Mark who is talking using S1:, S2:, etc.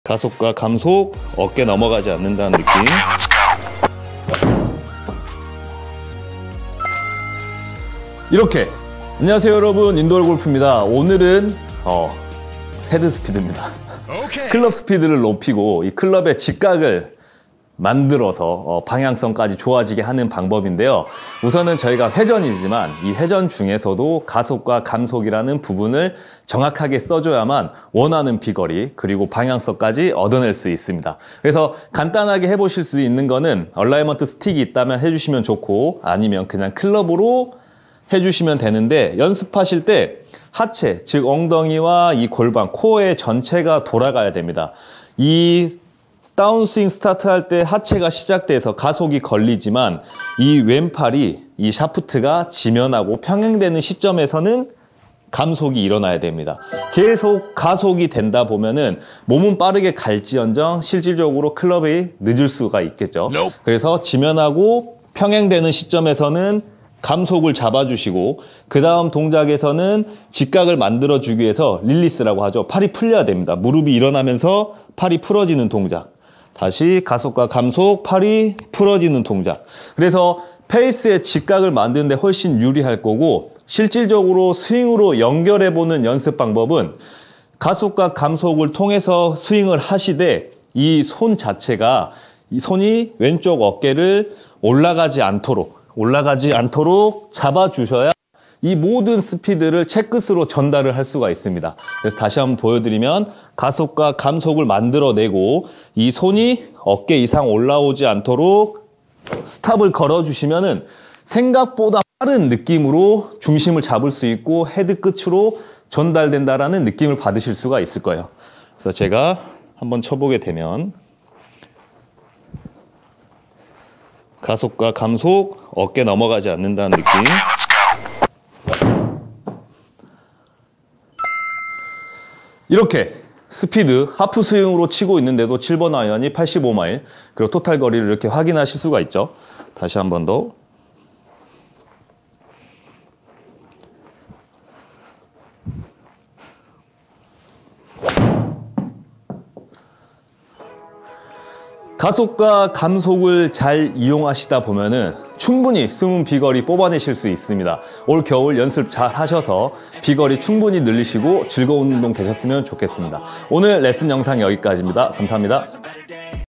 S1: 가속과 감속, 어깨 넘어가지 않는다는 느낌. 이렇게. 안녕하세요 여러분, 인도월 골프입니다. 오늘은 헤드 스피드입니다. 클럽 스피드를 높이고 이 클럽의 직각을 만들어서 방향성까지 좋아지게 하는 방법인데요. 우선은 저희가 회전이지만 이 회전 중에서도 가속과 감속이라는 부분을 정확하게 써줘야만 원하는 비거리 그리고 방향성까지 얻어낼 수 있습니다. 그래서 간단하게 해보실 수 있는 거는 얼라이먼트 스틱이 있다면 해주시면 좋고, 아니면 그냥 클럽으로 해주시면 되는데, 연습하실 때 하체, 즉 엉덩이와 이 골반, 코어의 전체가 돌아가야 됩니다. 이 다운스윙 스타트할 때 하체가 시작돼서 가속이 걸리지만 이 왼팔이, 이 샤프트가 지면하고 평행되는 시점에서는 감속이 일어나야 됩니다. 계속 가속이 된다 보면은 몸은 빠르게 갈지언정 실질적으로 클럽이 늦을 수가 있겠죠. 그래서 지면하고 평행되는 시점에서는 감속을 잡아주시고, 그 다음 동작에서는 직각을 만들어주기 위해서 릴리스라고 하죠. 팔이 풀려야 됩니다. 무릎이 일어나면서 팔이 풀어지는 동작. 다시 가속과 감속, 팔이 풀어지는 동작. 그래서 페이스의 직각을 만드는데 훨씬 유리할 거고, 실질적으로 스윙으로 연결해보는 연습 방법은 가속과 감속을 통해서 스윙을 하시되 이 손 자체가, 이 손이 왼쪽 어깨를 올라가지 않도록 잡아주셔야 이 모든 스피드를 채끝으로 전달을 할 수가 있습니다. 그래서 다시 한번 보여드리면, 가속과 감속을 만들어내고 이 손이 어깨 이상 올라오지 않도록 스탑을 걸어주시면은 생각보다 빠른 느낌으로 중심을 잡을 수 있고 헤드 끝으로 전달된다라는 느낌을 받으실 수가 있을 거예요. 그래서 제가 한번 쳐보게 되면, 가속과 감속, 어깨 넘어가지 않는다는 느낌. 이렇게 스피드, 하프 스윙으로 치고 있는데도 7번 아이언이 85마일, 그리고 토탈 거리를 이렇게 확인하실 수가 있죠. 다시 한 번 더. 가속과 감속을 잘 이용하시다 보면은 충분히 숨은 비거리 뽑아내실 수 있습니다. 올 겨울 연습 잘 하셔서 비거리 충분히 늘리시고 즐거운 운동 되셨으면 좋겠습니다. 오늘 레슨 영상 여기까지입니다. 감사합니다.